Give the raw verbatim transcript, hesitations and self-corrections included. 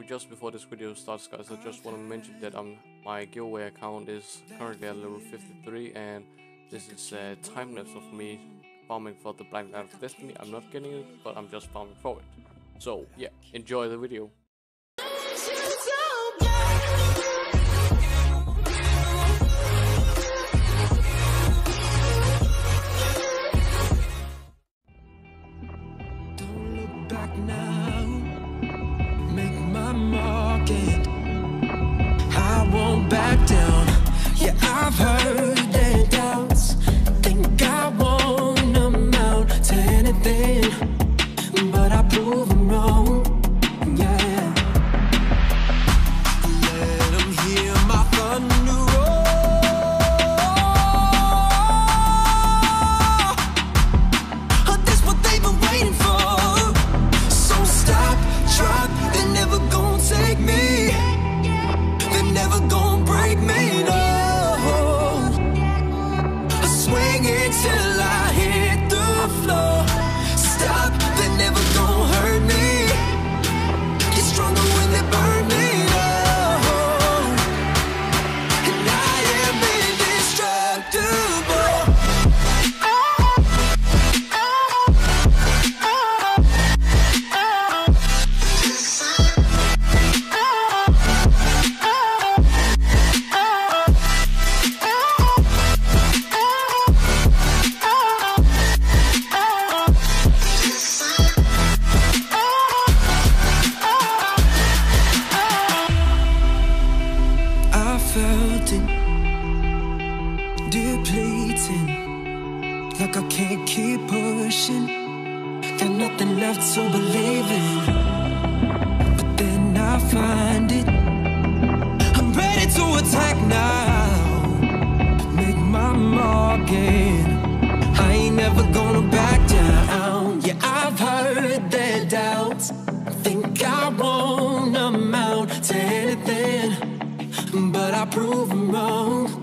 So just before this video starts, guys, I just want to mention that um my giveaway account is currently at level fifty-three, and this is a time lapse of me farming for the Blind Land of Destiny. I'm not getting it, but I'm just farming for it. So yeah, enjoy the video. Don't look back now, make my mark and I won't back down. Yeah, I've heard their doubts, think I won't amount to anything, but I prove them wrong. Yeah, let them hear my thunder roll. Oh, that's what they've been waiting for. So stop, drop, they're never gonna take me, they're never gonna break me, no. I swing it till I hit the floor. Stop, they're never gonna hurt me. Get stronger when they burn me, no. And I am indestructible. I felt it depleting, like I can't keep pushing. Got nothing left to believe in, but then I find it. I'm ready to attack now, make my mark and I ain't never gonna back down. Yeah, I've heard their doubts, think I won't amount to anything, but I prove them wrong.